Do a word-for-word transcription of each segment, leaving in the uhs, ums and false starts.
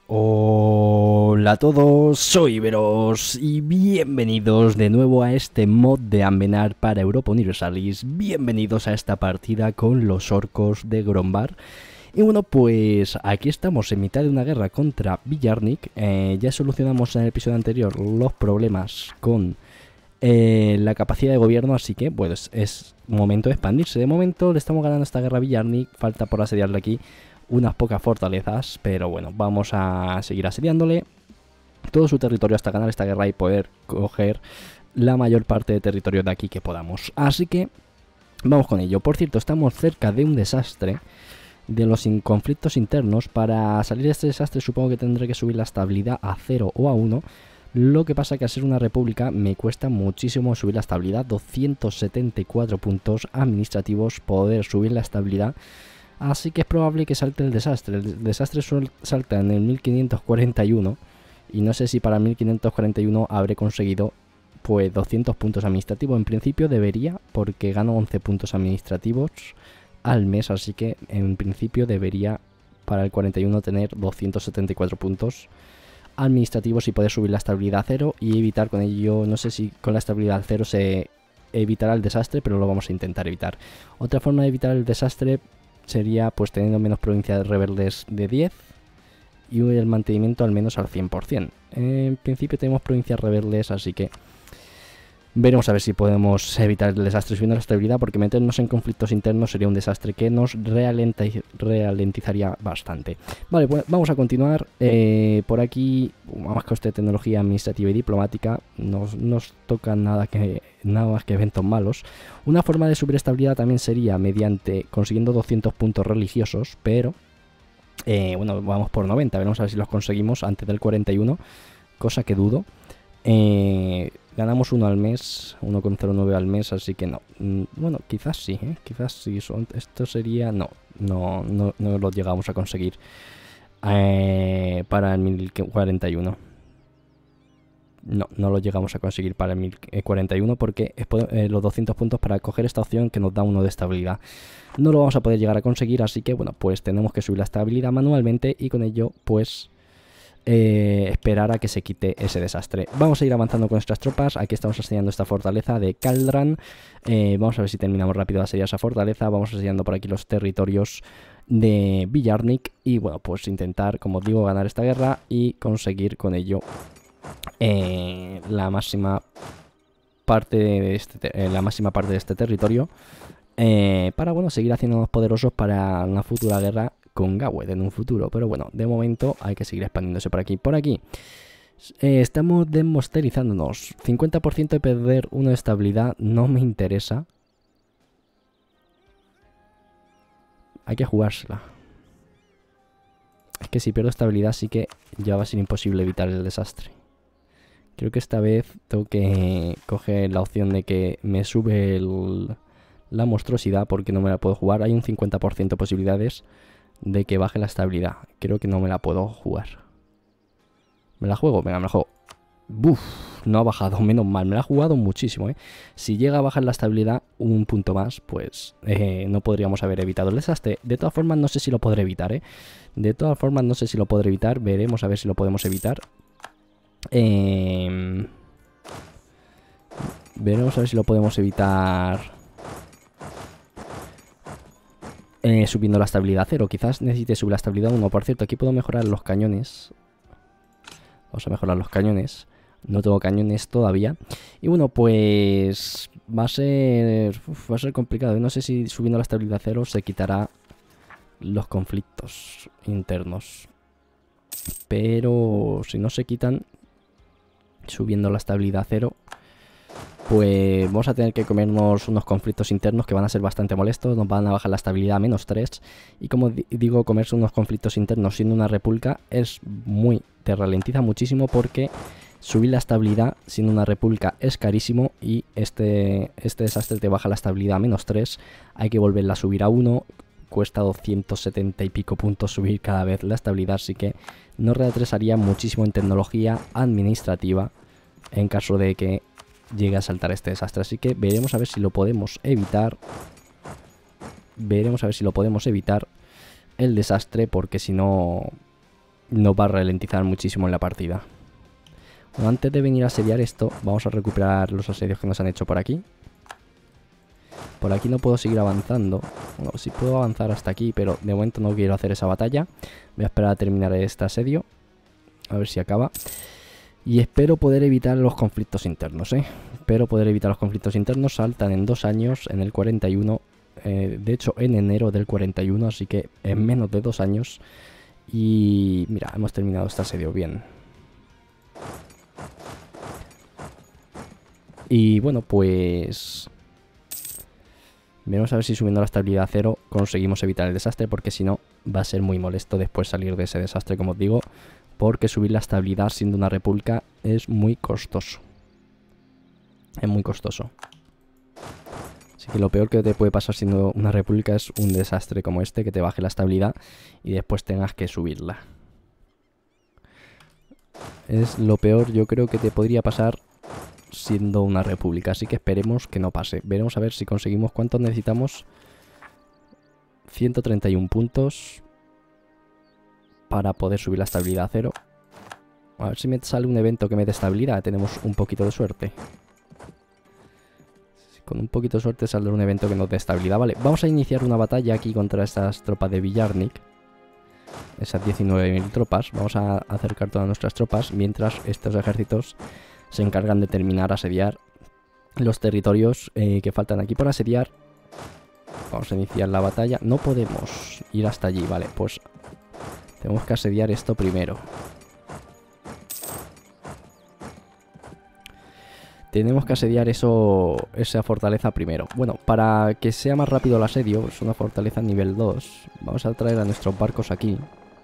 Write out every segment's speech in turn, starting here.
Hola a todos, soy Veros y bienvenidos de nuevo a este mod de Ambenar para Europa Universalis. Bienvenidos a esta partida con los orcos de Grombar. Y bueno, pues aquí estamos en mitad de una guerra contra Villarnik. eh, Ya solucionamos en el episodio anterior los problemas con eh, la capacidad de gobierno, así que pues es momento de expandirse. De momento le estamos ganando esta guerra a Villarnik, falta por asediarle aquí unas pocas fortalezas, pero bueno, vamos a seguir asediándole todo su territorio hasta ganar esta guerra y poder coger la mayor parte de territorio de aquí que podamos. Así que vamos con ello. Por cierto, estamos cerca de un desastre de los in conflictos internos. Para salir de este desastre supongo que tendré que subir la estabilidad a cero o a uno. Lo que pasa que al ser una república me cuesta muchísimo subir la estabilidad. doscientos setenta y cuatro puntos administrativos poder subir la estabilidad. Así que es probable que salte el desastre. El desastre salta en el mil quinientos cuarenta y uno. Y no sé si para mil quinientos cuarenta y uno habré conseguido pues doscientos puntos administrativos. En principio debería, porque gano once puntos administrativos al mes. Así que en principio debería para el cuarenta y uno tener doscientos setenta y cuatro puntos administrativos y poder subir la estabilidad a cero. Y evitar con ello, no sé si con la estabilidad cero se evitará el desastre, pero lo vamos a intentar evitar. Otra forma de evitar el desastre sería pues teniendo menos provincias rebeldes de diez y el mantenimiento al menos al cien por cien. En principio tenemos provincias rebeldes, así que veremos a ver si podemos evitar el desastre subiendo la estabilidad, porque meternos en conflictos internos sería un desastre que nos ralentiz ralentizaría bastante. Vale, pues vamos a continuar. Eh, por aquí, más coste de tecnología administrativa y diplomática, nos, nos toca nada, que, nada más que eventos malos. Una forma de subir estabilidad también sería mediante consiguiendo doscientos puntos religiosos, pero eh, bueno, vamos por noventa, veremos a ver si los conseguimos antes del cuarenta y uno, cosa que dudo. Eh, ganamos uno al mes, uno coma cero nueve al mes, así que no. Bueno, quizás sí, ¿eh? Quizás sí. Son, esto sería... No, no, no, no lo llegamos a conseguir eh, para el mil cuarenta y uno. No, no lo llegamos a conseguir para el mil cuarenta y uno porque es eh, los doscientos puntos para coger esta opción que nos da uno de estabilidad. No lo vamos a poder llegar a conseguir, así que bueno, pues tenemos que subir la estabilidad manualmente y con ello pues... Eh, esperar a que se quite ese desastre. Vamos a ir avanzando con nuestras tropas. Aquí estamos asediando esta fortaleza de Caldran. eh, Vamos a ver si terminamos rápido de asediar esa fortaleza. Vamos asediando por aquí los territorios de Villarnik. Y bueno, pues intentar, como digo, ganar esta guerra y conseguir con ello eh, la máxima parte de este, eh, la máxima parte de este territorio, eh, para bueno, seguir haciéndonos poderosos para una futura guerra con Gawed en un futuro. Pero bueno, de momento hay que seguir expandiéndose por aquí. Por aquí eh, estamos demosterizándonos. cincuenta por ciento de perder uno de estabilidad no me interesa. Hay que jugársela. Es que si pierdo estabilidad sí que ya va a ser imposible evitar el desastre. Creo que esta vez tengo que coger la opción de que me sube el, la monstruosidad, porque no me la puedo jugar. Hay un cincuenta por ciento de posibilidades de que baje la estabilidad. Creo que no me la puedo jugar. ¿Me la juego? Venga, me la juego. Buf, no ha bajado, menos mal. Me la ha jugado muchísimo, ¿eh? Si llega a bajar la estabilidad un punto más, pues eh, no podríamos haber evitado el desastre. De todas formas, no sé si lo podré evitar, ¿eh? De todas formas, no sé si lo podré evitar. Veremos a ver si lo podemos evitar. Eh... Veremos a ver si lo podemos evitar... Eh, subiendo la estabilidad a cero. Quizás necesite subir la estabilidad a uno. Por cierto, aquí puedo mejorar los cañones. Vamos a mejorar los cañones. No tengo cañones todavía. Y bueno, pues va a ser uf, va a ser complicado. No sé si subiendo la estabilidad a cero se quitará los conflictos internos. Pero si no se quitan subiendo la estabilidad a cero, pues vamos a tener que comernos unos conflictos internos que van a ser bastante molestos. Nos van a bajar la estabilidad a menos tres. Y como digo, comerse unos conflictos internos siendo una república es muy... te ralentiza muchísimo, porque subir la estabilidad siendo una república es carísimo. Y este, este desastre te baja la estabilidad a menos tres. Hay que volverla a subir a uno. Cuesta doscientos setenta y pico puntos subir cada vez la estabilidad. Así que nos retrasaría muchísimo en tecnología administrativa en caso de que llegue a saltar este desastre. Así que veremos a ver si lo podemos evitar. Veremos a ver si lo podemos evitar el desastre, porque si no nos va a ralentizar muchísimo en la partida. Bueno, antes de venir a asediar esto, vamos a recuperar los asedios que nos han hecho por aquí. Por aquí no puedo seguir avanzando. Bueno, sí puedo avanzar hasta aquí, pero de momento no quiero hacer esa batalla. Voy a esperar a terminar este asedio. A ver si acaba. Y espero poder evitar los conflictos internos, ¿eh? Espero poder evitar los conflictos internos. Saltan en dos años, en el cuarenta y uno. Eh, de hecho, en enero del cuarenta y uno, así que en menos de dos años. Y mira, hemos terminado este asedio bien. Y bueno, pues... Veremos a ver si subiendo la estabilidad a cero conseguimos evitar el desastre, porque si no va a ser muy molesto después salir de ese desastre, como os digo, porque subir la estabilidad siendo una república es muy costoso. Es muy costoso. Así que lo peor que te puede pasar siendo una república es un desastre como este, que te baje la estabilidad y después tengas que subirla. Es lo peor, yo creo, que te podría pasar siendo una república, así que esperemos que no pase. Veremos a ver si conseguimos cuánto necesitamos. ciento treinta y uno puntos para poder subir la estabilidad a cero. A ver si me sale un evento que me dé estabilidad. Tenemos un poquito de suerte. Con un poquito de suerte saldrá un evento que nos dé estabilidad. Vale, vamos a iniciar una batalla aquí contra estas tropas de Villarnik. Esas diecinueve mil tropas. Vamos a acercar todas nuestras tropas mientras estos ejércitos se encargan de terminar asediar los territorios eh, que faltan aquí por asediar. Vamos a iniciar la batalla. No podemos ir hasta allí, vale, pues tenemos que asediar esto primero. Tenemos que asediar eso, esa fortaleza primero. Bueno, para que sea más rápido el asedio, es una fortaleza nivel dos. Vamos a traer a nuestros barcos aquí.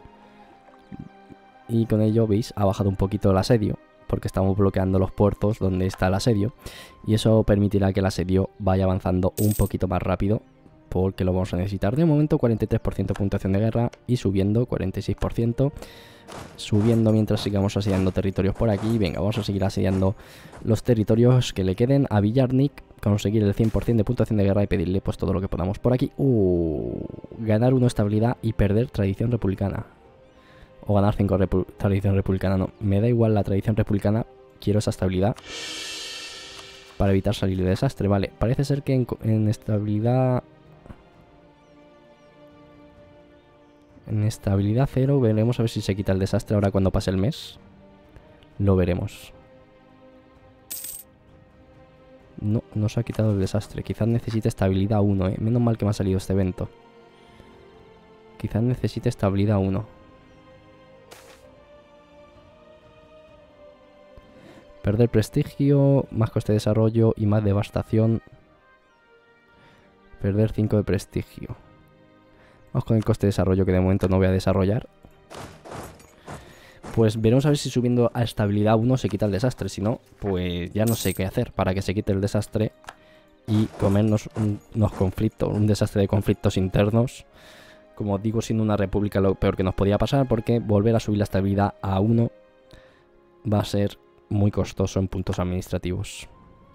Y con ello, veis, ha bajado un poquito el asedio, porque estamos bloqueando los puertos donde está el asedio. Y eso permitirá que el asedio vaya avanzando un poquito más rápido, porque lo vamos a necesitar. De momento cuarenta y tres por ciento de puntuación de guerra y subiendo cuarenta y seis por ciento. Subiendo mientras sigamos asediando territorios por aquí. Venga, vamos a seguir asediando los territorios que le queden a Villarnik. Conseguir el cien por ciento de puntuación de guerra y pedirle pues todo lo que podamos por aquí. Uh, ganar uno estabilidad y perder tradición republicana. O ganar cinco repu tradición republicana, no. Me da igual la tradición republicana. Quiero esa estabilidad para evitar salir de desastre. Vale, parece ser que en, en estabilidad... En estabilidad cero veremos a ver si se quita el desastre ahora cuando pase el mes. Lo veremos. No, no se ha quitado el desastre. Quizás necesite estabilidad uno, ¿eh? Menos mal que me ha salido este evento. Quizás necesite estabilidad uno. Perder prestigio, más coste de desarrollo y más devastación. Perder cinco de prestigio. Vamos con el coste de desarrollo, que de momento no voy a desarrollar. Pues veremos a ver si subiendo a estabilidad uno se quita el desastre. Si no, pues ya no sé qué hacer para que se quite el desastre y comernos un, unos conflictos, un desastre de conflictos internos. Como digo, siendo una república lo peor que nos podía pasar, porque volver a subir la estabilidad a uno va a ser muy costoso en puntos administrativos.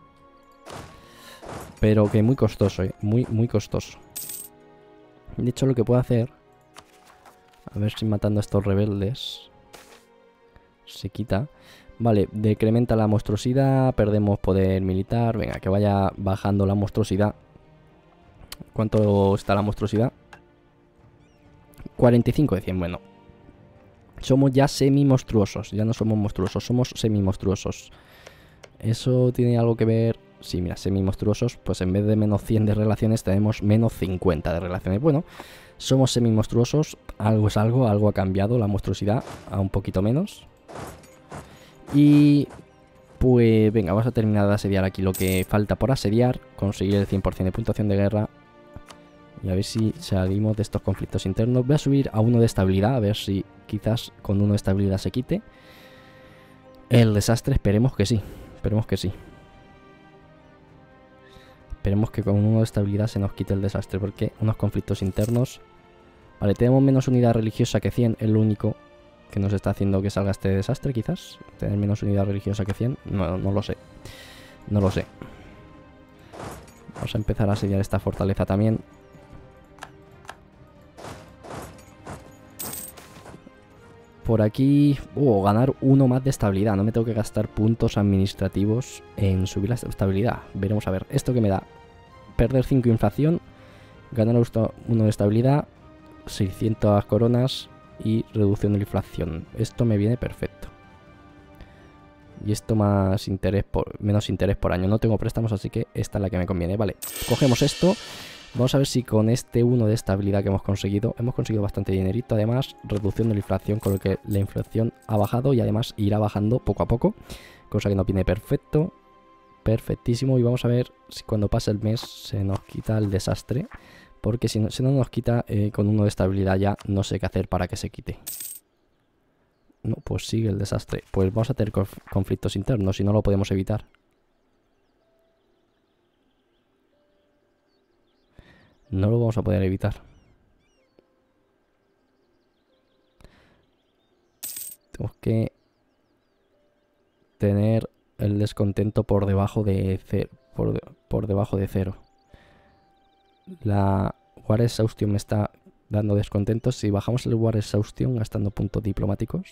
Pero que muy costoso, ¿eh? Muy, muy costoso. De hecho, lo que puedo hacer... A ver si matando a estos rebeldes... Se quita. Vale, decrementa la monstruosidad. Perdemos poder militar. Venga, que vaya bajando la monstruosidad. ¿Cuánto está la monstruosidad? cuarenta y cinco de cien, bueno. Somos ya semi-monstruosos. Ya no somos monstruosos, somos semi-monstruosos. ¿Eso tiene algo que ver? Sí, mira, semi-monstruosos. Pues en vez de menos cien de relaciones tenemos menos cincuenta de relaciones. Bueno, somos semi-monstruosos. Algo es algo, algo ha cambiado la monstruosidad a un poquito menos. Y pues venga, vamos a terminar de asediar aquí lo que falta por asediar. Conseguir el cien por ciento de puntuación de guerra. Y a ver si salimos de estos conflictos internos. Voy a subir a uno de estabilidad, a ver si quizás con uno de estabilidad se quite el desastre. Esperemos que sí, esperemos que sí. Esperemos que con uno de estabilidad se nos quite el desastre, porque unos conflictos internos... Vale, tenemos menos unidad religiosa que cien, es lo único que nos está haciendo que salga este desastre, quizás. Tener menos unidad religiosa que cien, no, no lo sé. No lo sé. Vamos a empezar a asediar esta fortaleza también. por aquí... Uh, ganar uno más de estabilidad. No me tengo que gastar puntos administrativos en subir la estabilidad. Veremos a ver. ¿Esto qué me da? Perder cinco inflación. Ganar uno de estabilidad. seiscientas coronas. Y reducción de la inflación. Esto me viene perfecto. Y esto más interés por... menos interés por año. No tengo préstamos, así que esta es la que me conviene. Vale, cogemos esto. Vamos a ver si con este uno de estabilidad que hemos conseguido, hemos conseguido bastante dinerito. Además, reducción de la inflación, con lo que la inflación ha bajado y además irá bajando poco a poco. Cosa que nos viene perfecto. Perfectísimo. Y vamos a ver si cuando pase el mes se nos quita el desastre. Porque si no, si no nos quita eh, con uno de estabilidad ya no sé qué hacer para que se quite. No, pues sigue el desastre. Pues vamos a tener conf conflictos internos y no lo podemos evitar. No lo vamos a poder evitar. Tenemos que tener el descontento por debajo de cero. Por, de, por debajo de cero. La War Exhaustion me está dando descontentos. Si bajamos el War Exhaustion gastando puntos diplomáticos.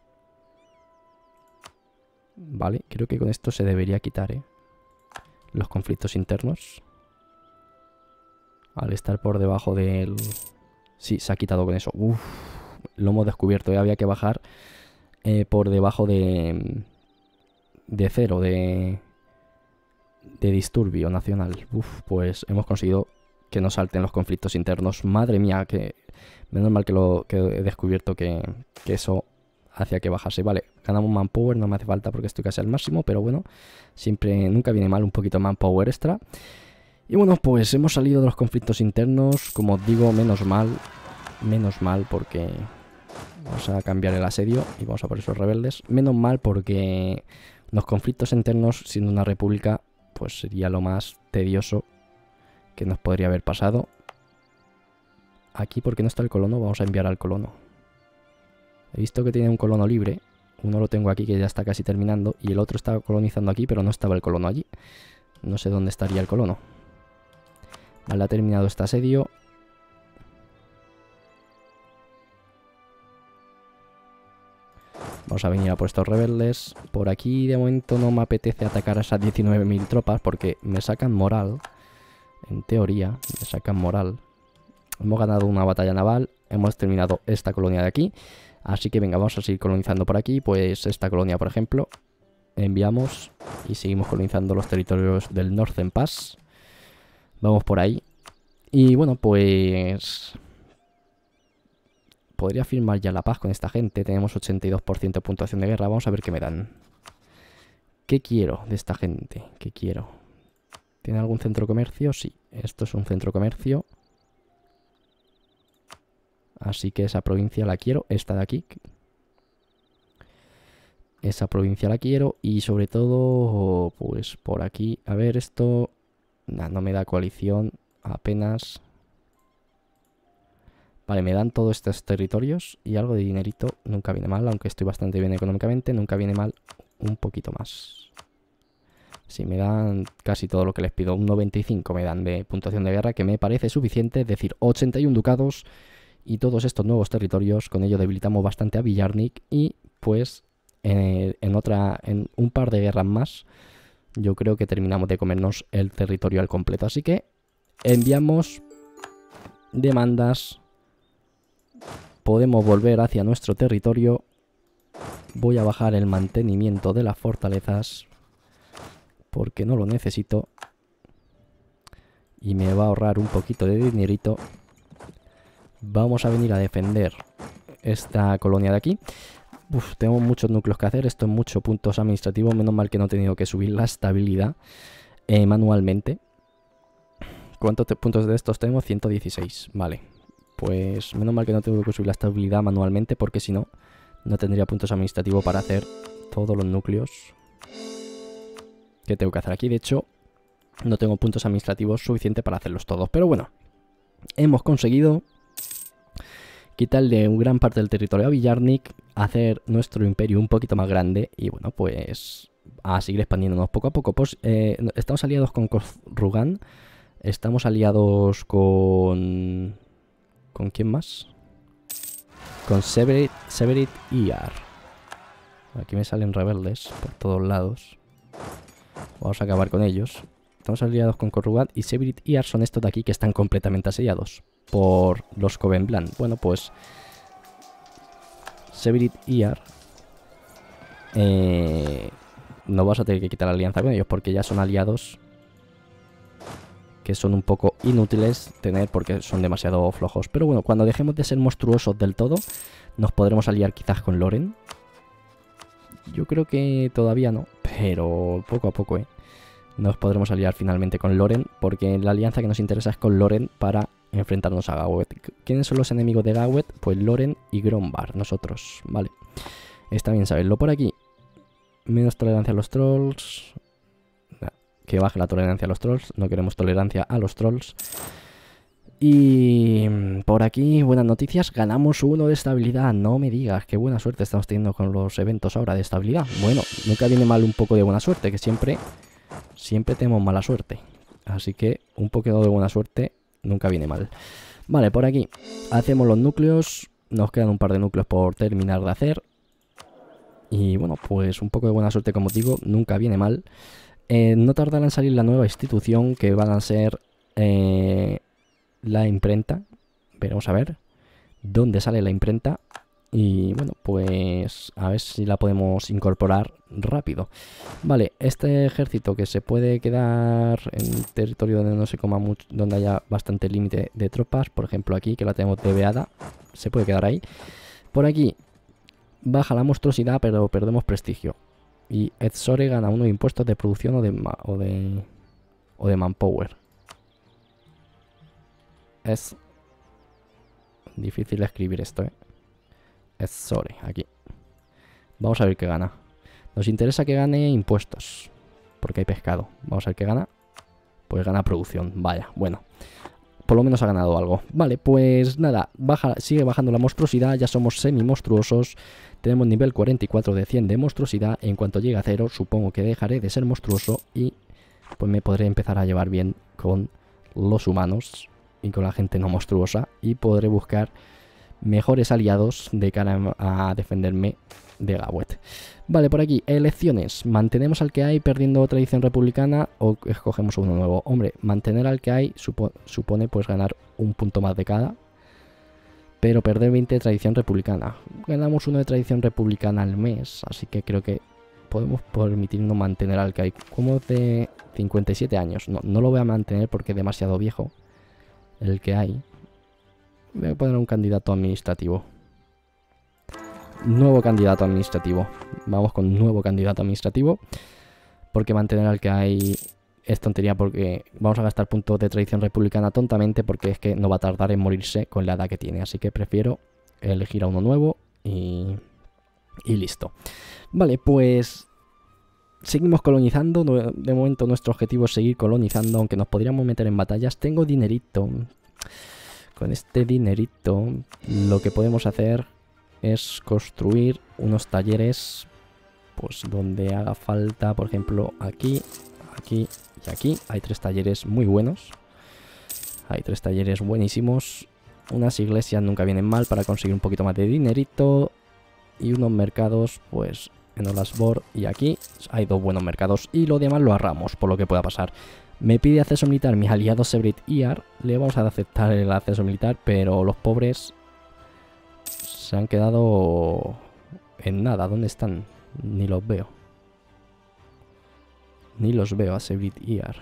Vale, creo que con esto se debería quitar, ¿eh? Los conflictos internos. Al estar por debajo del... Sí, se ha quitado con eso. Uf, lo hemos descubierto. ¿eh? Había que bajar eh, por debajo de... De cero, de... De disturbio nacional. Uf, pues hemos conseguido que no salten los conflictos internos. Madre mía, que... Menos mal que, lo, que he descubierto que, que eso hacía que bajase. Vale, ganamos manpower, no me hace falta porque estoy casi al máximo, pero bueno, siempre, nunca viene mal un poquito manpower extra. Y bueno, pues hemos salido de los conflictos internos, como os digo, menos mal, menos mal porque vamos a cambiar el asedio y vamos a por esos rebeldes. Menos mal porque los conflictos internos, siendo una república, pues sería lo más tedioso que nos podría haber pasado. Aquí, porque no está el colono, vamos a enviar al colono. He visto que tiene un colono libre, uno lo tengo aquí que ya está casi terminando y el otro está colonizando aquí, pero no estaba el colono allí. No sé dónde estaría el colono. Vale, ha terminado este asedio. Vamos a venir a por estos rebeldes. Por aquí de momento no me apetece atacar a esas diecinueve mil tropas porque me sacan moral. En teoría, me sacan moral. Hemos ganado una batalla naval. Hemos terminado esta colonia de aquí. Así que venga, vamos a seguir colonizando por aquí. Pues esta colonia, por ejemplo, enviamos y seguimos colonizando los territorios del Northern Pass. Vamos por ahí. Y bueno, pues... podría firmar ya la paz con esta gente. Tenemos ochenta y dos por ciento de puntuación de guerra. Vamos a ver qué me dan. ¿Qué quiero de esta gente? ¿Qué quiero? ¿Tiene algún centro comercio? Sí, esto es un centro comercio. Así que esa provincia la quiero. Esta de aquí. Esa provincia la quiero. Y sobre todo, pues por aquí. A ver, esto... Nah, no me da coalición. Apenas. Vale, me dan todos estos territorios. Y algo de dinerito nunca viene mal. Aunque estoy bastante bien económicamente. Nunca viene mal un poquito más. Sí, me dan casi todo lo que les pido. Un noventa y cinco me dan de puntuación de guerra. Que me parece suficiente. Es decir, ochenta y uno ducados. Y todos estos nuevos territorios. Con ello debilitamos bastante a Villarnik. Y pues en, en otra, en un par de guerras más, yo creo que terminamos de comernos el territorio al completo. Así que enviamos demandas. Podemos volver hacia nuestro territorio. Voy a bajar el mantenimiento de las fortalezas porque no lo necesito. Y me va a ahorrar un poquito de dinerito. Vamos a venir a defender esta colonia de aquí. Uf, tengo muchos núcleos que hacer. Esto es muchos puntos administrativos. Menos mal que no he tenido que subir la estabilidad eh, manualmente. ¿Cuántos puntos de estos tenemos? ciento dieciséis. Vale. Pues menos mal que no tengo que subir la estabilidad manualmente. Porque si no, no tendría puntos administrativos para hacer todos los núcleos que tengo que hacer aquí. De hecho, no tengo puntos administrativos suficientes para hacerlos todos. Pero bueno, hemos conseguido quitarle un gran parte del territorio a Villarnik, hacer nuestro imperio un poquito más grande y bueno, pues a seguir expandiéndonos poco a poco. Pues eh, estamos aliados con Khorrugan, estamos aliados con... ¿Con quién más? con Severit, Severit y Ar. Aquí me salen rebeldes por todos lados. Vamos a acabar con ellos. Estamos aliados con Corrugat y Severit y Ar son estos de aquí que están completamente asediados por los Covenblan. Bueno, pues Severit y Ar eh, no vas a tener que quitar la alianza con ellos porque ya son aliados que son un poco inútiles tener porque son demasiado flojos. Pero bueno, cuando dejemos de ser monstruosos del todo, nos podremos aliar quizás con Loren. Yo creo que todavía no, pero poco a poco, ¿eh? Nos podremos aliar finalmente con Loren, porque la alianza que nos interesa es con Loren para enfrentarnos a Gawet. ¿Quiénes son los enemigos de Gawet? Pues Loren y Grombar, nosotros, vale. Está bien saberlo por aquí. Menos tolerancia a los trolls. Que baje la tolerancia a los trolls. No queremos tolerancia a los trolls. Y por aquí, buenas noticias. Ganamos uno de estabilidad. No me digas, qué buena suerte estamos teniendo con los eventos ahora de estabilidad. Bueno, nunca viene mal un poco de buena suerte, que siempre, siempre tenemos mala suerte. Así que un poquito de buena suerte nunca viene mal. Vale, por aquí hacemos los núcleos. Nos quedan un par de núcleos por terminar de hacer. Y bueno, pues un poco de buena suerte, como os digo, nunca viene mal. Eh, no tardará en salir la nueva institución, que van a ser eh, la imprenta. Veremos a ver dónde sale la imprenta. Y bueno, pues a ver si la podemos incorporar rápido. Vale, este ejército que se puede quedar en territorio donde no se coma mucho, donde haya bastante límite de tropas. Por ejemplo aquí, que la tenemos debeada, se puede quedar ahí. Por aquí baja la monstruosidad, pero perdemos prestigio. Y Edzore gana uno de impuestos de producción o de, o de, o de manpower. Es difícil escribir esto, ¿eh? Edzore, aquí. Vamos a ver qué gana. Nos interesa que gane impuestos, porque hay pescado. Vamos a ver qué gana. Pues gana producción, vaya, bueno. Por lo menos ha ganado algo. Vale, pues nada, baja, sigue bajando la monstruosidad. Ya somos semi-monstruosos. Tenemos nivel cuarenta y cuatro de cien de monstruosidad. En cuanto llegue a cero, supongo que dejaré de ser monstruoso. Y pues me podré empezar a llevar bien con los humanos y con la gente no monstruosa. Y podré buscar mejores aliados de cara a defenderme de Gawet. Vale, por aquí, elecciones. ¿Mantenemos al que hay perdiendo tradición republicana o escogemos uno nuevo? Hombre, mantener al que hay supo supone pues ganar un punto más de cada, pero perder veinte de tradición republicana. Ganamos uno de tradición republicana al mes, así que creo que podemos permitirnos mantener al que hay. Como de cincuenta y siete años. No, no lo voy a mantener porque es demasiado viejo el que hay. Voy a poner un candidato administrativo. Nuevo candidato administrativo. Vamos con nuevo candidato administrativo. Porque mantener al que hay es tontería, porque vamos a gastar puntos de tradición republicana tontamente, porque es que no va a tardar en morirse con la edad que tiene. Así que prefiero elegir a uno nuevo y, y listo. Vale, pues seguimos colonizando. De momento nuestro objetivo es seguir colonizando, aunque nos podríamos meter en batallas. Tengo dinerito. Con este dinerito lo que podemos hacer es construir unos talleres, pues donde haga falta. Por ejemplo, aquí, aquí y aquí hay tres talleres muy buenos. Hay tres talleres buenísimos. Unas iglesias nunca vienen mal para conseguir un poquito más de dinerito. Y unos mercados, pues en Olasbor y aquí hay dos buenos mercados. Y lo demás lo ahorramos por lo que pueda pasar. Me pide acceso militar mis aliados Severit y Ar. Le vamos a aceptar el acceso militar, pero los pobres se han quedado en nada. ¿Dónde están? Ni los veo. Ni los veo a Severit y Ar.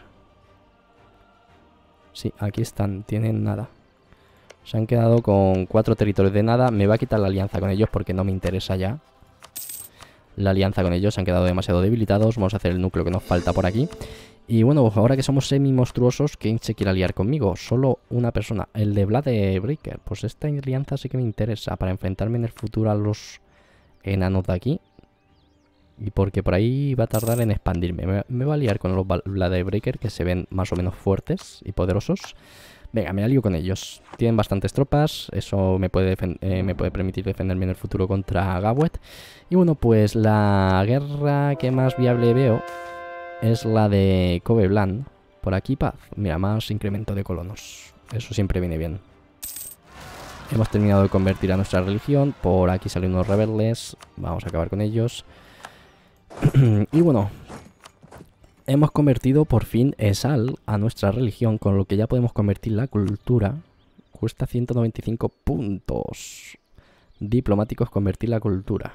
Sí, aquí están. Tienen nada. Se han quedado con cuatro territorios de nada. Me va a quitar la alianza con ellos porque no me interesa ya la alianza con ellos. Se han quedado demasiado debilitados. Vamos a hacer el núcleo que nos falta por aquí. Y bueno, ahora que somos semi-monstruosos, ¿quién se quiere aliar conmigo? Solo una persona, el de Blade Breaker. Pues esta alianza sí que me interesa para enfrentarme en el futuro a los enanos de aquí. Y porque por ahí va a tardar en expandirme. Me, me va a aliar con los Blade Breaker, que se ven más o menos fuertes y poderosos. Venga, me alío con ellos. Tienen bastantes tropas, eso me puede, eh, me puede permitir defenderme en el futuro contra Gawet. Y bueno, pues la guerra que más viable veo es la de Covenblan. Por aquí paz. Mira, más incremento de colonos. Eso siempre viene bien. Hemos terminado de convertir a nuestra religión. Por aquí salen unos rebeldes. Vamos a acabar con ellos. Y bueno, hemos convertido por fin Esal a nuestra religión, con lo que ya podemos convertir la cultura. Cuesta ciento noventa y cinco puntos diplomáticos convertir la cultura.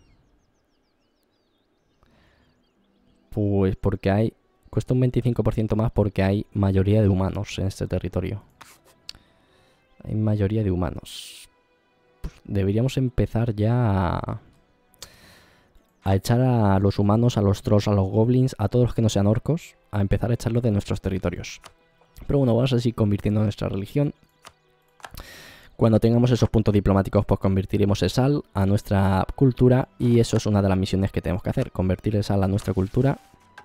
Pues porque hay... Cuesta un veinticinco por ciento más porque hay mayoría de humanos en este territorio. Hay mayoría de humanos. Pues deberíamos empezar ya a... a echar a los humanos, a los trolls, a los goblins, a todos los que no sean orcos, a empezar a echarlos de nuestros territorios. Pero bueno, vamos a seguir convirtiendo nuestra religión. Cuando tengamos esos puntos diplomáticos, pues convertiremos Esal a nuestra cultura. Y eso es una de las misiones que tenemos que hacer. Convertir Esal a nuestra cultura.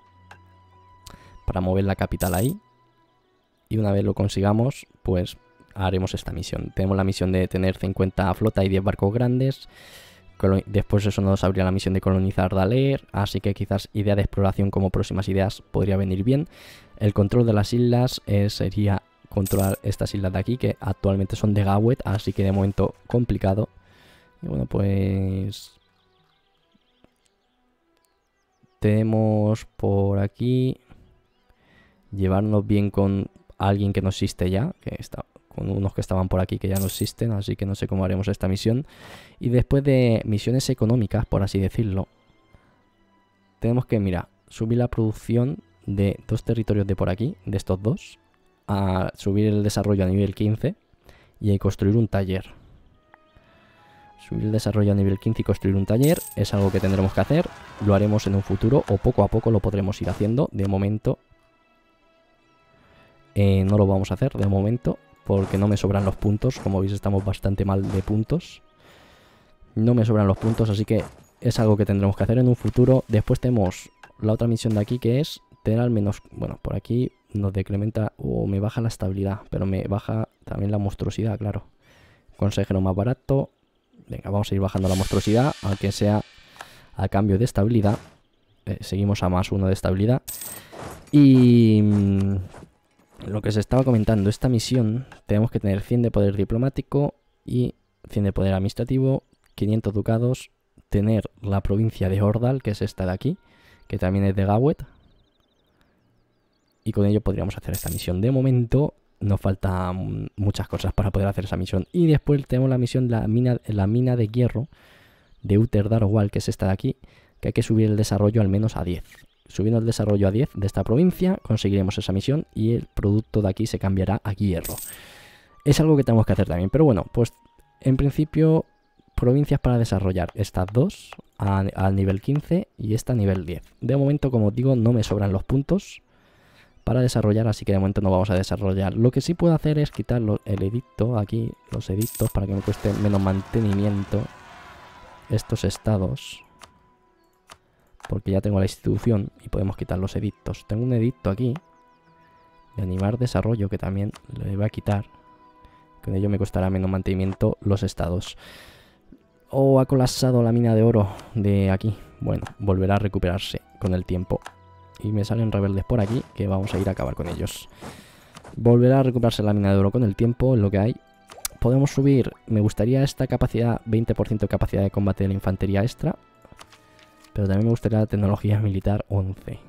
Para mover la capital ahí. Y una vez lo consigamos, pues haremos esta misión. Tenemos la misión de tener cincuenta flota y diez barcos grandes. Después eso nos abrirá la misión de colonizar Daler. Así que quizás idea de exploración como próximas ideas podría venir bien. El control de las islas eh, sería... controlar estas islas de aquí, que actualmente son de Gawet, así que de momento complicado. Y bueno, pues... tenemos por aquí... llevarnos bien con alguien que no existe ya, que está con unos que estaban por aquí que ya no existen, así que no sé cómo haremos esta misión. Y después de misiones económicas, por así decirlo, tenemos que, mira, subir la producción de dos territorios de por aquí, de estos dos, a subir el desarrollo a nivel quince y a construir un taller. Subir el desarrollo a nivel quince y construir un taller es algo que tendremos que hacer. Lo haremos en un futuro o poco a poco lo podremos ir haciendo. De momento eh, no lo vamos a hacer, de momento, porque no me sobran los puntos. Como veis, estamos bastante mal de puntos. No me sobran los puntos, así que es algo que tendremos que hacer en un futuro. Después tenemos la otra misión de aquí, que es tener al menos... bueno, por aquí nos decrementa o me baja la estabilidad, pero me baja también la monstruosidad, claro. Consejero más barato. Venga, vamos a ir bajando la monstruosidad, aunque sea a cambio de estabilidad. Eh, seguimos a más uno de estabilidad. Y mmm, lo que se estaba comentando, esta misión tenemos que tener cien de poder diplomático y cien de poder administrativo, quinientos ducados, tener la provincia de Ordal, que es esta de aquí, que también es de Gawet. Y con ello podríamos hacer esta misión. De momento nos faltan muchas cosas para poder hacer esa misión. Y después tenemos la misión, la mina, la mina de hierro de Utherdarwal, que es esta de aquí, que hay que subir el desarrollo al menos a diez. Subiendo el desarrollo a diez de esta provincia, conseguiremos esa misión y el producto de aquí se cambiará a hierro. Es algo que tenemos que hacer también. Pero bueno, pues en principio, provincias para desarrollar. Estas dos al nivel quince y esta a nivel diez. De momento, como os digo, no me sobran los puntos para desarrollar, así que de momento no vamos a desarrollar. Lo que sí puedo hacer es quitar lo, el edicto, aquí los edictos, para que me cueste menos mantenimiento estos estados, porque ya tengo la institución y podemos quitar los edictos. Tengo un edicto aquí de animar desarrollo que también le voy a quitar, con ello me costará menos mantenimiento los estados. O oh, ha colapsado la mina de oro de aquí. Bueno, volverá a recuperarse con el tiempo. Y me salen rebeldes por aquí, que vamos a ir a acabar con ellos. Volverá a recuperarse la mina de oro con el tiempo, lo que hay. Podemos subir, me gustaría esta capacidad, veinte por ciento de capacidad de combate de la infantería extra. Pero también me gustaría la tecnología militar once.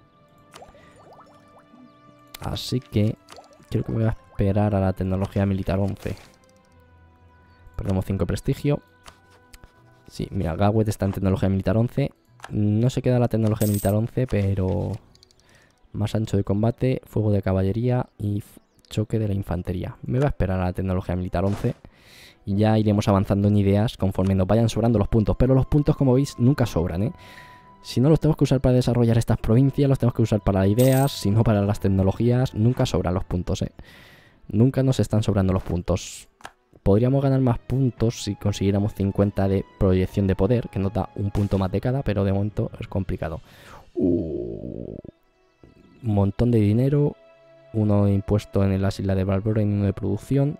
Así que creo que voy a esperar a la tecnología militar once. Perdemos cinco prestigio. Sí, mira, Gawet está en tecnología militar once. No se queda la tecnología militar once, pero más ancho de combate, fuego de caballería y choque de la infantería. Me voy a esperar a la tecnología militar once y ya iremos avanzando en ideas conforme nos vayan sobrando los puntos. Pero los puntos, como veis, nunca sobran, ¿eh? Si no los tenemos que usar para desarrollar estas provincias, los tenemos que usar para ideas, si no para las tecnologías, nunca sobran los puntos, ¿eh? Nunca nos están sobrando los puntos. Podríamos ganar más puntos si consiguiéramos cincuenta de proyección de poder, que nos da un punto más de cada, pero de momento es complicado. Uh, un montón de dinero, uno impuesto en las islas de Valbroren y uno de producción.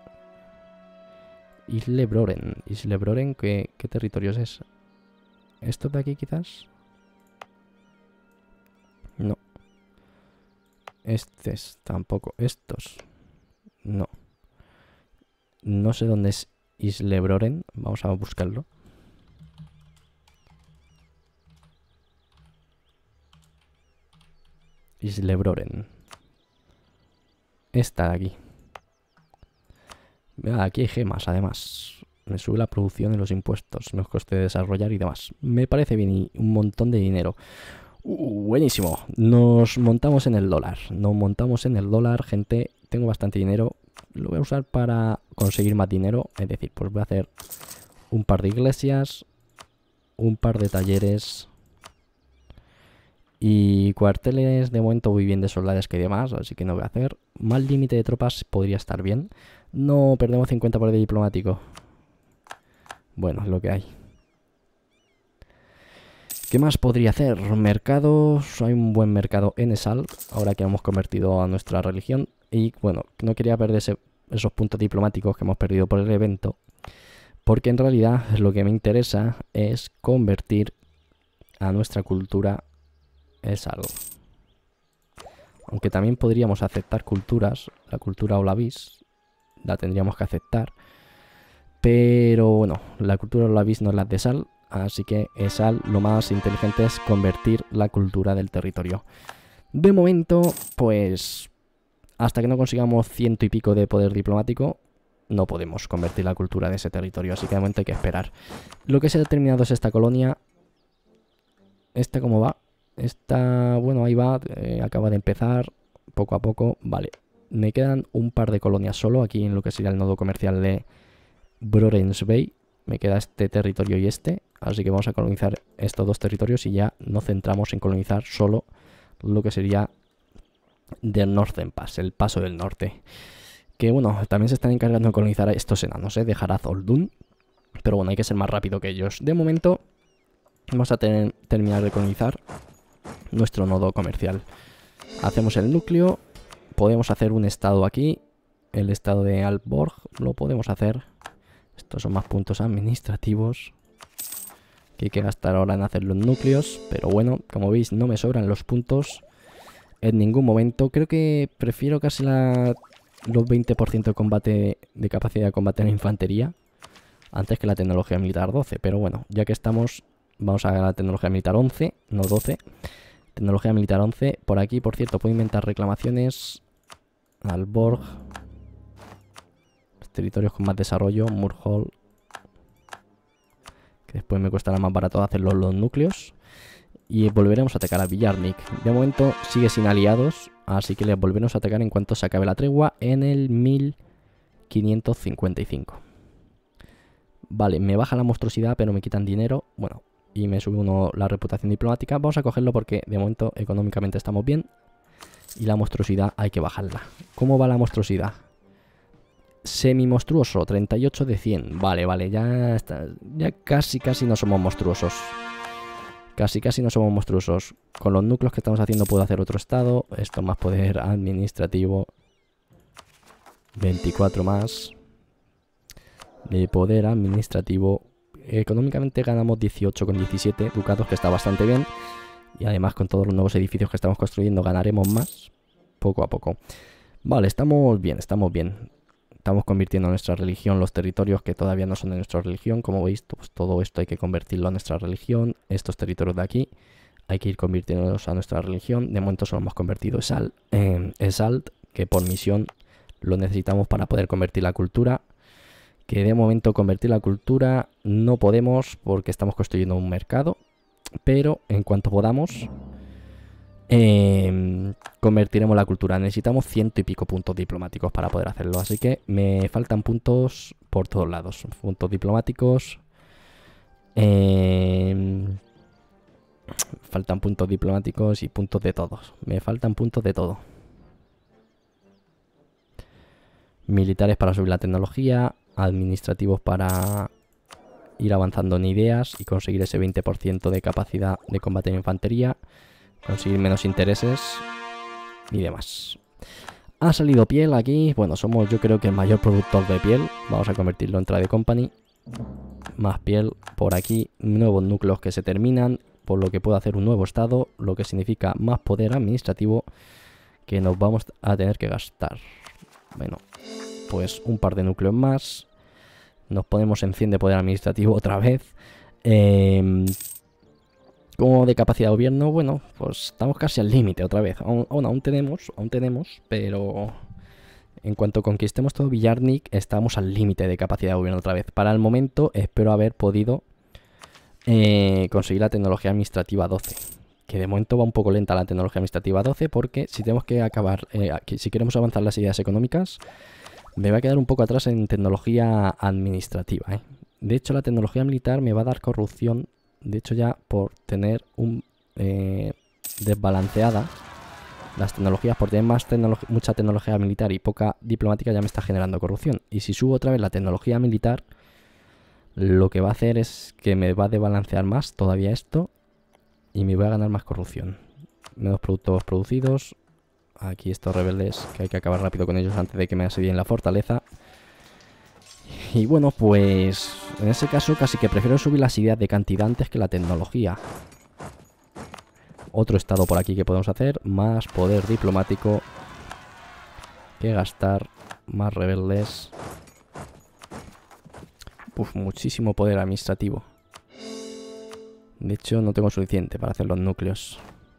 Isle Broren, Isle Broren, ¿qué, qué territorios es? ¿Estos de aquí quizás? No. Estos tampoco, estos. No. No sé dónde es Islebroren, vamos a buscarlo. Islebroren. Esta de aquí. Mira, aquí hay gemas, además. Me sube la producción y los impuestos, menos coste de desarrollar y demás. Me parece bien y un montón de dinero. Uh, buenísimo. Nos montamos en el dólar. Nos montamos en el dólar, gente. Tengo bastante dinero. Lo voy a usar para conseguir más dinero. Es decir, pues voy a hacer un par de iglesias, un par de talleres y cuarteles. De momento voy bien de soldados que demás, así que no voy a hacer. Más límite de tropas podría estar bien. No, perdemos cincuenta por el diplomático. Bueno, es lo que hay. ¿Qué más podría hacer? Mercados. Hay un buen mercado en Esal, ahora que hemos convertido a nuestra religión. Y bueno, no quería perder ese, esos puntos diplomáticos que hemos perdido por el evento, porque en realidad lo que me interesa es convertir a nuestra cultura Esal. Aunque también podríamos aceptar culturas. La cultura Olavis la tendríamos que aceptar. Pero bueno, la cultura Olavis no es la de Sal. Así que Esal lo más inteligente es convertir la cultura del territorio. De momento, pues hasta que no consigamos ciento y pico de poder diplomático, no podemos convertir la cultura de ese territorio. Así que de momento hay que esperar. Lo que se ha terminado es esta colonia. ¿Esta cómo va? Esta, bueno, ahí va. Eh, acaba de empezar poco a poco. Vale. Me quedan un par de colonias solo aquí en lo que sería el nodo comercial de Brorens Bay. Me queda este territorio y este. Así que vamos a colonizar estos dos territorios y ya nos centramos en colonizar solo lo que sería del Northern Pass, el paso del norte. Que bueno, también se están encargando de colonizar a estos enanos, ¿eh? De Harath Oldun. Pero bueno, hay que ser más rápido que ellos. De momento, vamos a tener, terminar de colonizar nuestro nodo comercial. Hacemos el núcleo. Podemos hacer un estado aquí. El estado de Altborg lo podemos hacer. Estos son más puntos administrativos que hay que gastar ahora en hacer los núcleos. Pero bueno, como veis, no me sobran los puntos en ningún momento. Creo que prefiero casi la, los veinte por ciento de combate, de capacidad de combate en infantería, antes que la tecnología militar doce. Pero bueno, ya que estamos, vamos a la tecnología militar once, no doce. Tecnología militar once. Por aquí, por cierto, puedo inventar reclamaciones. Alborg. Los territorios con más desarrollo. Murhol. Que después me costará más barato hacer los, los núcleos. Y volveremos a atacar a Villarnik. De momento sigue sin aliados, así que les volveremos a atacar en cuanto se acabe la tregua en el mil quinientos cincuenta y cinco. Vale, me baja la monstruosidad, pero me quitan dinero. Bueno, y me sube uno la reputación diplomática. Vamos a cogerlo porque de momento económicamente estamos bien. Y la monstruosidad hay que bajarla. ¿Cómo va la monstruosidad? Semi-monstruoso, treinta y ocho de cien. Vale, vale, ya está. Ya casi, casi no somos monstruosos. Casi, casi no somos monstruosos. Con los núcleos que estamos haciendo puedo hacer otro estado. Esto más poder administrativo. veinticuatro más. De poder administrativo. Económicamente ganamos dieciocho con diecisiete ducados, que está bastante bien. Y además con todos los nuevos edificios que estamos construyendo ganaremos más. Poco a poco. Vale, estamos bien, estamos bien. Estamos convirtiendo en nuestra religión los territorios que todavía no son de nuestra religión. Como veis, pues todo esto hay que convertirlo a nuestra religión. Estos territorios de aquí hay que ir convirtiéndolos a nuestra religión. De momento solo hemos convertido Esal, eh, Esalt, que por misión lo necesitamos para poder convertir la cultura. Que de momento convertir la cultura no podemos porque estamos construyendo un mercado. Pero en cuanto podamos, eh, convertiremos la cultura. Necesitamos ciento y pico puntos diplomáticos para poder hacerlo. Así que me faltan puntos por todos lados. Puntos diplomáticos. Eh, faltan puntos diplomáticos y puntos de todos. Me faltan puntos de todo. Militares para subir la tecnología. Administrativos para ir avanzando en ideas y conseguir ese veinte por ciento de capacidad de combate en infantería. Conseguir menos intereses y demás. Ha salido piel aquí. Bueno, somos yo creo que el mayor productor de piel. Vamos a convertirlo en Trade Company. Más piel por aquí. Nuevos núcleos que se terminan. Por lo que puedo hacer un nuevo estado. Lo que significa más poder administrativo que nos vamos a tener que gastar. Bueno, pues un par de núcleos más. nos ponemos en cien de poder administrativo otra vez. Eh, como de capacidad de gobierno, bueno, pues estamos casi al límite otra vez. Aún, aún, aún tenemos, aún tenemos, pero en cuanto conquistemos todo Villarnik, estamos al límite de capacidad de gobierno otra vez. Para el momento, espero haber podido eh, conseguir la tecnología administrativa doce. Que de momento va un poco lenta la tecnología administrativa doce, porque si tenemos que acabar, eh, aquí, si queremos avanzar las ideas económicas, me va a quedar un poco atrás en tecnología administrativa, ¿eh? De hecho, la tecnología militar me va a dar corrupción. De hecho, ya por tener un eh, desbalanceada las tecnologías, por tener más tecno mucha tecnología militar y poca diplomática, ya me está generando corrupción. Y si subo otra vez la tecnología militar, lo que va a hacer es que me va a desbalancear más todavía esto y me voy a ganar más corrupción. Menos productos producidos. Aquí estos rebeldes, que hay que acabar rápido con ellos antes de que me asedien la fortaleza. Y bueno, pues en ese caso casi que prefiero subir las ideas de cantidad antes que la tecnología. Otro estado por aquí que podemos hacer. Más poder diplomático. Que gastar. Más rebeldes. Uf, muchísimo poder administrativo. De hecho, no tengo suficiente para hacer los núcleos.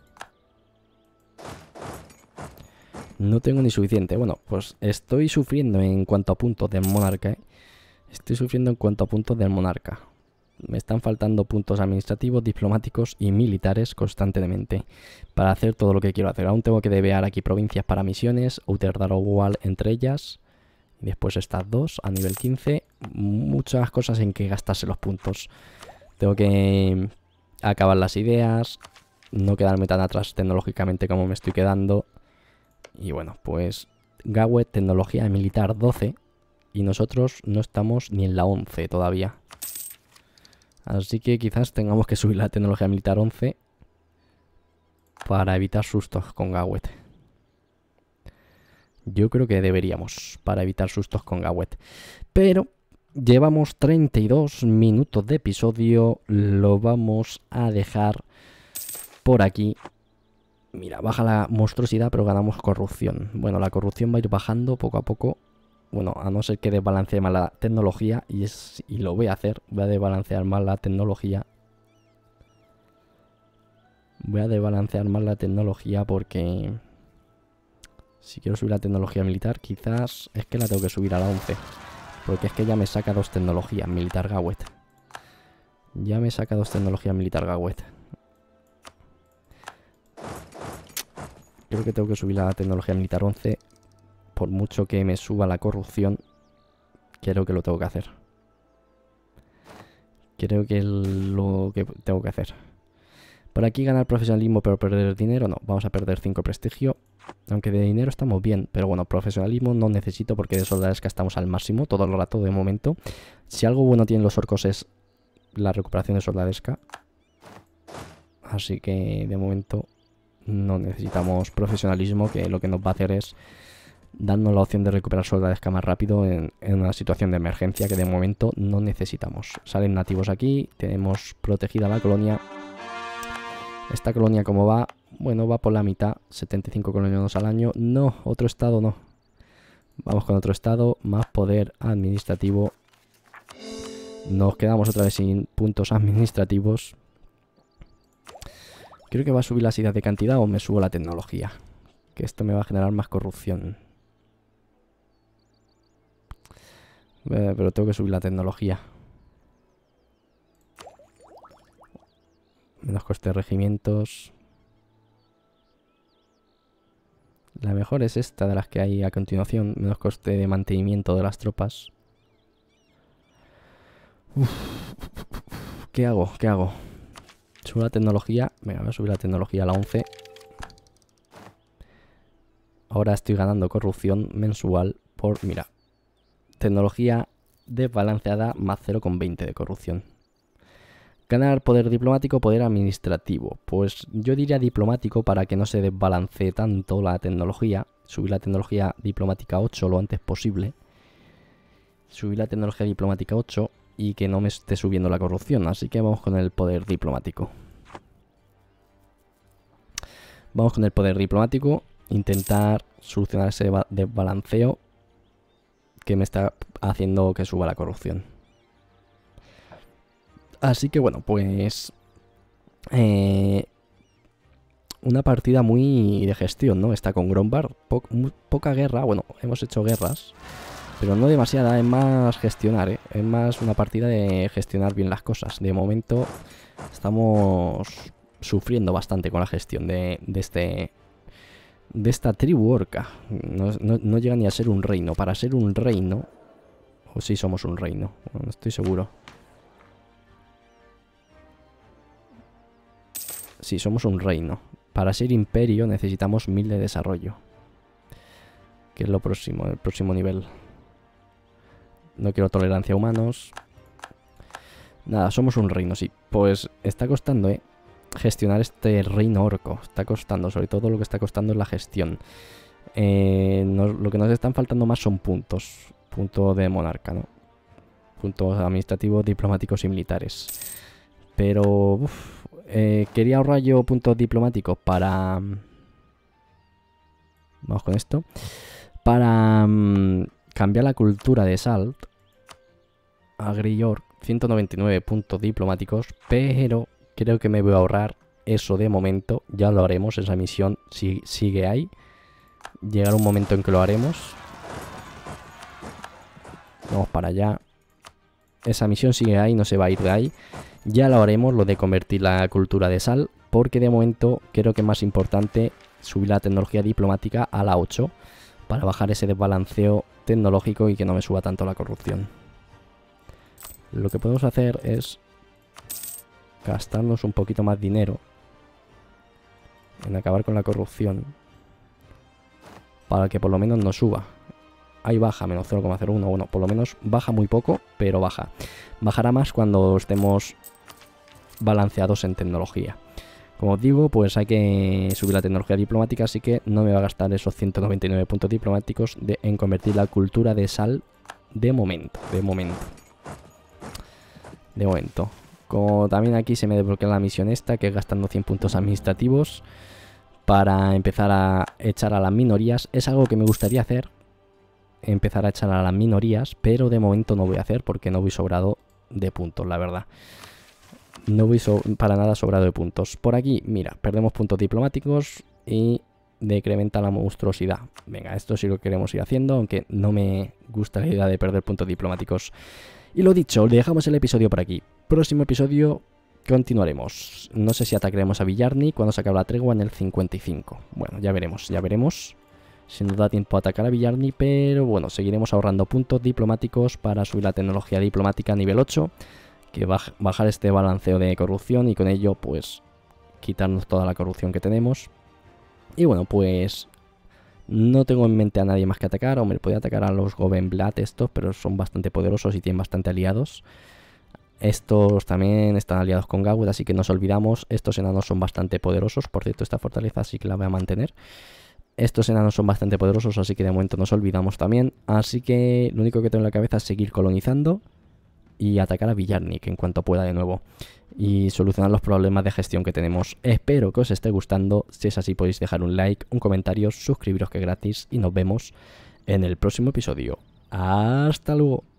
No tengo ni suficiente. Bueno, pues estoy sufriendo en cuanto a puntos del monarca, ¿eh? Estoy sufriendo en cuanto a puntos del monarca. Me están faltando puntos administrativos, diplomáticos y militares constantemente para hacer todo lo que quiero hacer. Aún tengo que debear aquí provincias para misiones, Outer Darowal entre ellas. Y después estas dos a nivel quince. Muchas cosas en que gastarse los puntos. Tengo que acabar las ideas, no quedarme tan atrás tecnológicamente como me estoy quedando. Y bueno, pues Gawet, tecnología militar doce. Y nosotros no estamos ni en la once todavía. Así que quizás tengamos que subir la tecnología militar once para evitar sustos con Gawet. Yo creo que deberíamos, para evitar sustos con Gawet. Pero llevamos treinta y dos minutos de episodio. Lo vamos a dejar por aquí. Mira, baja la monstruosidad, pero ganamos corrupción. Bueno, la corrupción va a ir bajando poco a poco. Bueno, a no ser que desbalancee más la tecnología. Y, es, y lo voy a hacer. Voy a desbalancear más la tecnología. Voy a desbalancear más la tecnología porque... si quiero subir la tecnología militar, quizás es que la tengo que subir a la once. Porque es que ya me saca dos tecnologías militar Gawet. Ya me saca dos tecnologías militar Gawet. Creo que tengo que subir la tecnología militar once. Por mucho que me suba la corrupción, creo que lo tengo que hacer. Creo que es lo que tengo que hacer. Por aquí ganar profesionalismo pero perder dinero, no. Vamos a perder cinco prestigio. Aunque de dinero estamos bien, pero bueno, profesionalismo no necesito porque de soldadesca estamos al máximo todo el rato de momento. Si algo bueno tienen los orcos es la recuperación de soldadesca. Así que de momento no necesitamos profesionalismo, que lo que nos va a hacer es darnos la opción de recuperar soldadesca más rápido en, en una situación de emergencia que de momento no necesitamos. Salen nativos aquí, tenemos protegida la colonia. Esta colonia como va, bueno, va por la mitad, setenta y cinco colonianos al año. No, otro estado no. Vamos con otro estado, más poder administrativo. Nos quedamos otra vez sin puntos administrativos. Creo que va a subir las ideas de cantidad o me subo la tecnología. Que esto me va a generar más corrupción. Eh, pero tengo que subir la tecnología. Menos coste de regimientos. La mejor es esta de las que hay a continuación. Menos coste de mantenimiento de las tropas. Uf. ¿Qué hago? ¿Qué hago? Subo la tecnología. Venga, voy a subir la tecnología a la once. Ahora estoy ganando corrupción mensual por, mira, tecnología desbalanceada más cero coma veinte de corrupción. Ganar poder diplomático, poder administrativo. Pues yo diría diplomático para que no se desbalancee tanto la tecnología. Subir la tecnología diplomática ocho lo antes posible. Subir la tecnología diplomática ocho y que no me esté subiendo la corrupción. Así que vamos con el poder diplomático. Vamos con el poder diplomático. Intentar solucionar ese desbalanceo que me está haciendo que suba la corrupción. Así que bueno, pues... Eh, una partida muy de gestión, ¿no? Está con Grombar, po muy, poca guerra, bueno, hemos hecho guerras, pero no demasiada, es más gestionar, ¿eh? Es más una partida de gestionar bien las cosas. De momento estamos sufriendo bastante con la gestión de, de este... De esta tribu orca. No, no, no llega ni a ser un reino. Para ser un reino... O sí somos un reino, no estoy seguro. Sí, somos un reino. Para ser imperio necesitamos mil de desarrollo. Que es lo próximo, el próximo nivel. No quiero tolerancia a humanos. Nada, somos un reino, sí. Pues está costando, ¿eh? Gestionar este reino orco. Está costando, sobre todo lo que está costando es la gestión. Eh, nos, lo que nos están faltando más son puntos. Punto de monarca, ¿no? Puntos administrativos, diplomáticos y militares. Pero... Uf, eh, quería ahorrar yo puntos diplomáticos para... Vamos con esto. Para um, cambiar la cultura de Salt a Greyhawk. ciento noventa y nueve puntos diplomáticos. Pero creo que me voy a ahorrar eso de momento. Ya lo haremos, esa misión si, sigue ahí. Llegará un momento en que lo haremos. Vamos para allá. Esa misión sigue ahí, no se va a ir de ahí. Ya lo haremos, lo de convertir la cultura de sal, porque de momento creo que es más importante subir la tecnología diplomática a la ocho para bajar ese desbalanceo tecnológico y que no me suba tanto la corrupción. Lo que podemos hacer es gastarnos un poquito más dinero en acabar con la corrupción para que por lo menos no suba. Ahí baja, menos cero coma cero uno. Bueno, por lo menos baja muy poco, pero baja. Bajará más cuando estemos balanceados en tecnología. Como os digo, pues hay que subir la tecnología diplomática, así que no me va a gastar esos ciento noventa y nueve puntos diplomáticos de, en convertir la cultura de sal de momento. De momento. De momento. Como también aquí se me desbloquea la misión esta, que es gastando cien puntos administrativos para empezar a echar a las minorías. Es algo que me gustaría hacer. Empezar a echar a las minorías, pero de momento no voy a hacer porque no voy sobrado de puntos, la verdad. No voy so para nada sobrado de puntos. Por aquí, mira, perdemos puntos diplomáticos y decrementa la monstruosidad. Venga, esto sí lo queremos ir haciendo, aunque no me gusta la idea de perder puntos diplomáticos. Y lo dicho, le dejamos el episodio por aquí. Próximo episodio continuaremos. No sé si atacaremos a Villarny cuando se acabe la tregua en el cincuenta y cinco. Bueno, ya veremos, ya veremos. Si nos da tiempo a atacar a Villarny, pero bueno, seguiremos ahorrando puntos diplomáticos para subir la tecnología diplomática a nivel ocho, que va a bajar este balanceo de corrupción y con ello pues quitarnos toda la corrupción que tenemos. Y bueno, pues no tengo en mente a nadie más que atacar. Hombre, podría atacar a los Gobenblatt estos, pero son bastante poderosos y tienen bastante aliados. Estos también están aliados con Gawet, así que no nos olvidamos, estos enanos son bastante poderosos. Por cierto, esta fortaleza sí que la voy a mantener. Estos enanos son bastante poderosos, así que de momento nos olvidamos también. Así que lo único que tengo en la cabeza es seguir colonizando y atacar a Villarny en cuanto pueda de nuevo. Y solucionar los problemas de gestión que tenemos. Espero que os esté gustando. Si es así podéis dejar un like, un comentario, suscribiros que es gratis. Y nos vemos en el próximo episodio. Hasta luego.